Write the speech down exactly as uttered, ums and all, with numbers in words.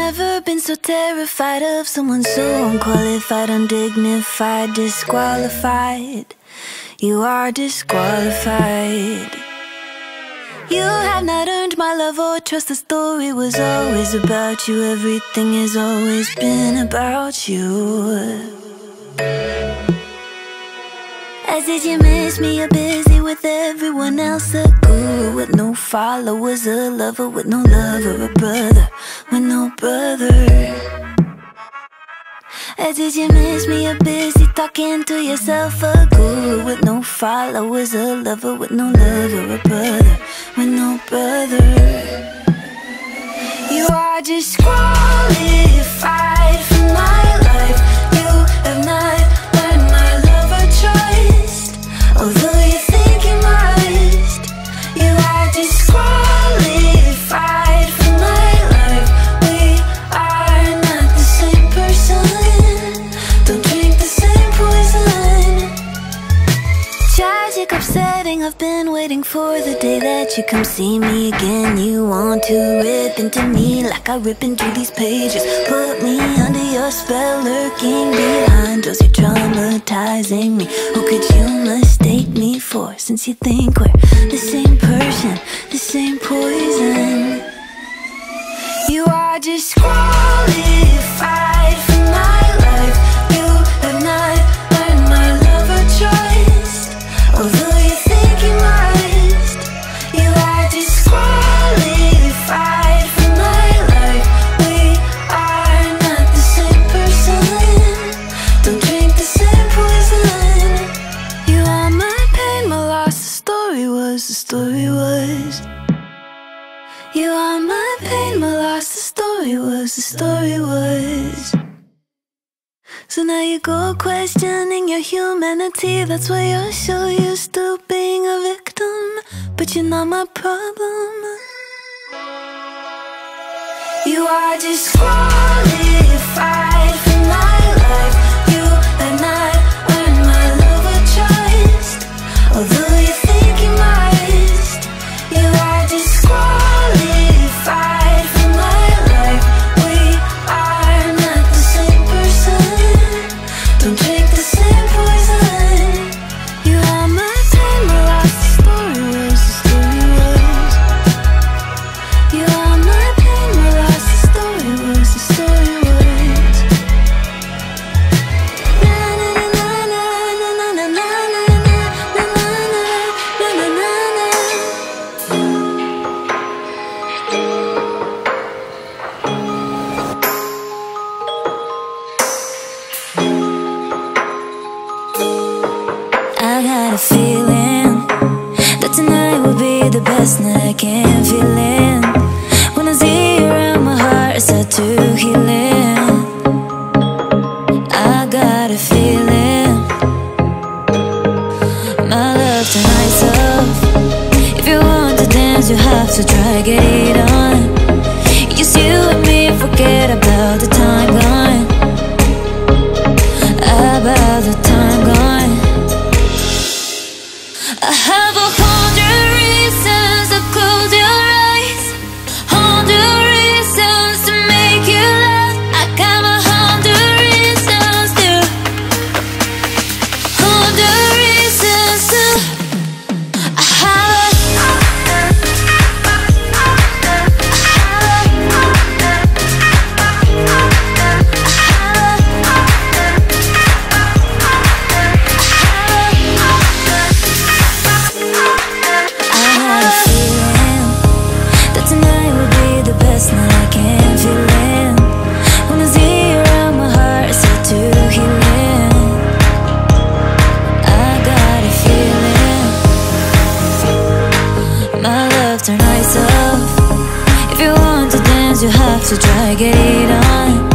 never been so terrified of someone so unqualified, undignified, disqualified. You are disqualified. You have not earned my love or trust. The story was always about you. Everything has always been about you. As did you miss me? You're busy with everyone else. A guru with no followers, a lover with no lover, a brother with no brother. As did you miss me? You're busy talking to yourself. A guru with no followers, a lover with no lover, a brother with no brother. You are disqualified for my life. You have not learned my love or trust, although you think you must. You are disqualified for my life. We are not the same person. Don't drink the same poison. Tragic, upsetting, I've been waiting for the day that you come see me again. You want to rip into me like I rip into these pages. Put me under your spell, lurking behind doors. You're traumatizing me. Who could you mistake me for, since you think we're the same person, the same poison? You are disqualified for my life. You have not learned my love or trust, although you think you must. You are disqualified for my life. We are not the same person. Don't drink the same poison. You are my pain, my loss. The story was, the story was. You are my pain, my loss. The story was, the story was. So now you go questioning your humanity. That's why you're so used to being a victim, but you're not my problem. You are disqualified for my life. You have not earned my love or trust, although you think you must. You are disqualified for my life. We are not the same person. Don't drink the same poison. You are my pain, my loss. The story was, the story was. You are my pain, my loss. The story was, the story was. Na na na na na na na na na na na na na na. I got a feeling that tonight will be the best night I can feel it. When I see you around, my heart is set to healing. I got a feeling my love tonight's off. If you want to dance, you have to try, get it on. Just you and me, forget about the time gone. About the time gone. I have a hundred reasons to close your eyes, hundred reasons to make you laugh. I got a hundred reasons to, hundred reasons to. I have you have to try, get it on.